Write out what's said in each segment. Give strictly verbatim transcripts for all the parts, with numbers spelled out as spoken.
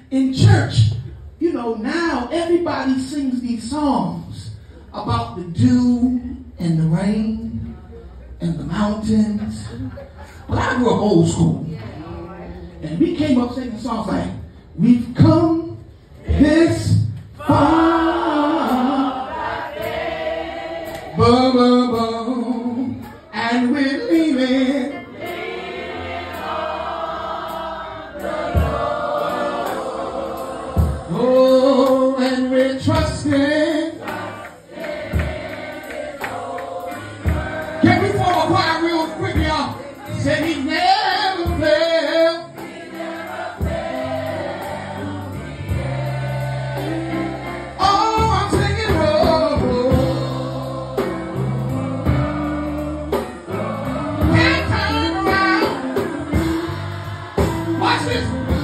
in church, you know, now everybody sings these songs about the dew and the rain and the mountains. But I grew up old school. And we came up singing songs like, we've come this far, boom, boom, boom, and we're leaving. Oh, and we're trusting. Can we form a choir real quick, y'all? Say he never failed. Oh, I'm singing, oh. Can't turn around. Watch this.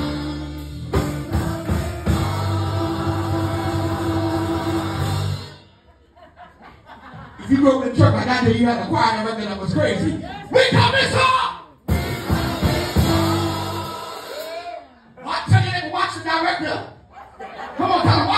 If you grew up in church like I did, you had a choir and record that was crazy. We come this song! I'll tell you, they can watch the director. Come on, tell them,